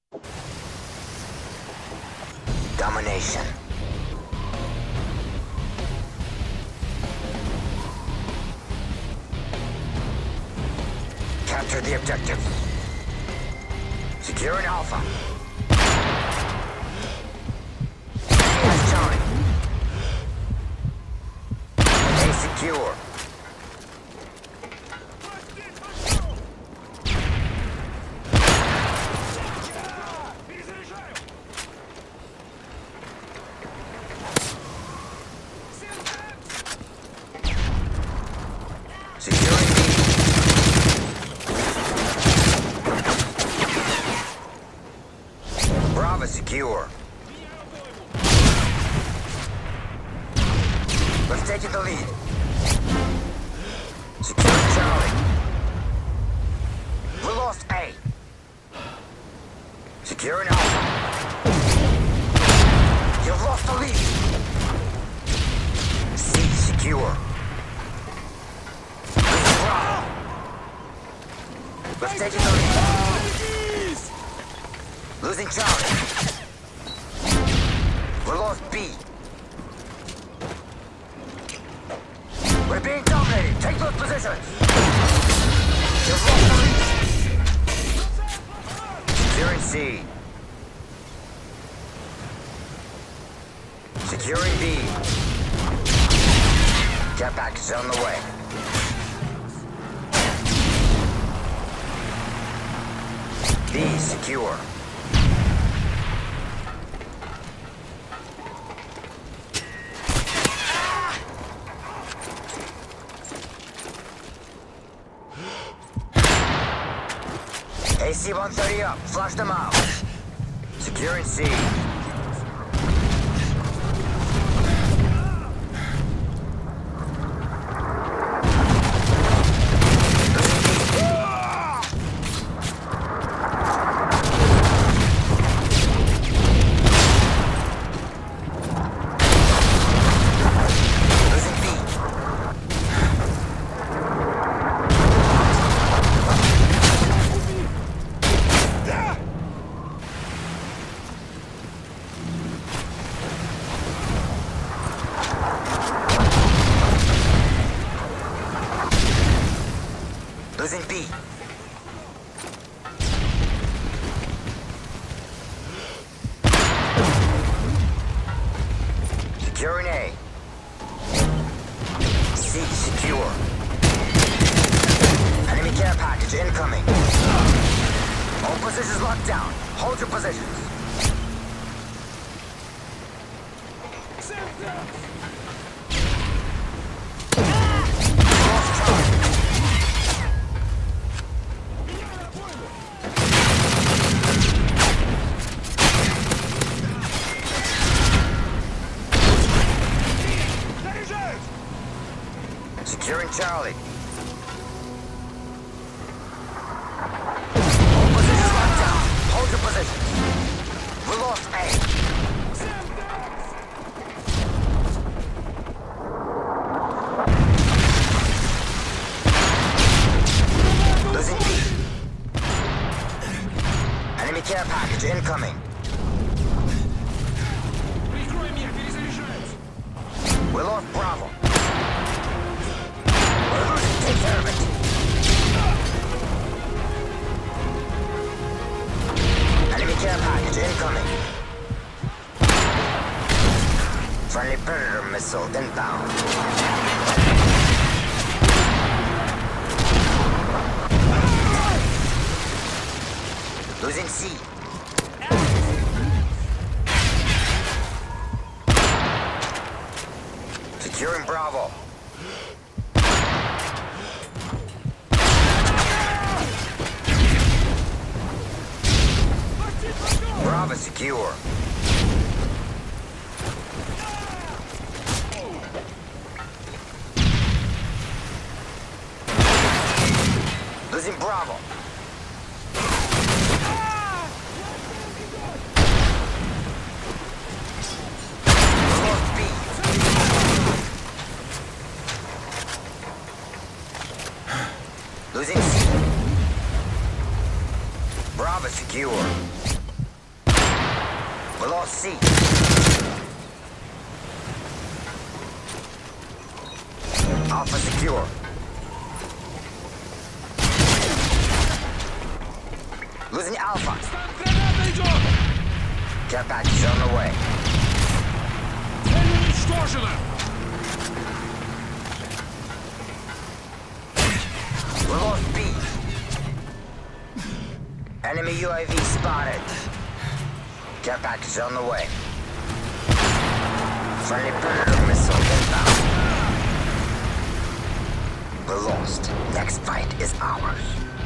Domination. Capture the objective. Securing Alpha. Yes, Charlie. A secure. Securing B. Bravo secure. We've taken the lead. Securing Charlie. We lost A. Securing Alpha. You've lost the lead. C secure. We've taken the lead. Losing Charlie. We lost B. We're being dominated. Take those positions. You've lost the lead. Securing C. Securing B. Care package is on the way. B secure. AC-130 up. Flush them out. Securing C. Losing B. Securing A. C secure. Enemy care package incoming. All positions locked down. Hold your positions. Securing Charlie. All positions locked down. Hold your positions. We lost A. Losing B. Enemy care package incoming. We lost Bravo. Take care of it. Enemy care package incoming. Friendly Predator missile inbound. Losing C. Securing Bravo. Bravo secure. Losing Bravo. Lost B. Losing C. Bravo secure. We lost C. Alpha secure. Losing Alpha. Care package on the way. We lost B. Enemy UAV spotted. Care package on the way. Friendly Predator missile inbound. We're lost. Next fight is ours.